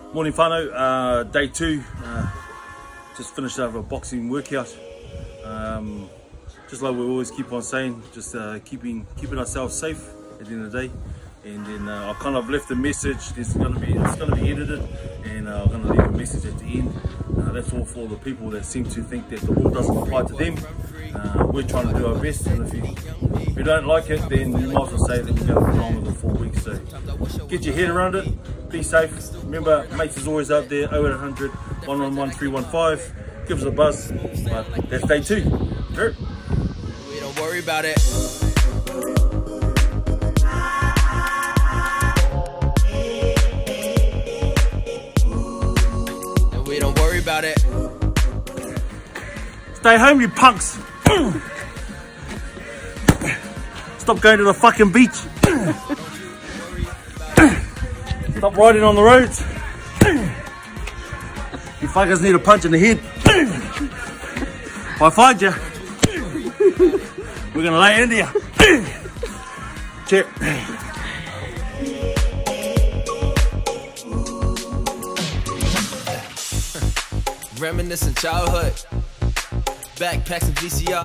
Morning whānau, day 2, just finished up a boxing workout. Just like we always keep on saying, just keeping ourselves safe at the end of the day. And then I kind of left a message. It's gonna be edited, and I'm gonna leave a message at the end. That's all for the people that seem to think that the law doesn't apply to them. We're trying to do our best, and if you don't like it, then you might as well say that we're going on with the 4 weeks. So get your head around it, be safe. Remember, mates is always out there, 0800 111 315. Give us a buzz. But that's day 2. Sure. We don't worry about it. And we don't worry about it. Stay home, you punks. Stop going to the fucking beach. Stop riding on the roads. You fuckers need a punch in the head. If I find you, we're gonna lay into you. Check. Reminiscing childhood. Backpacks and VCR.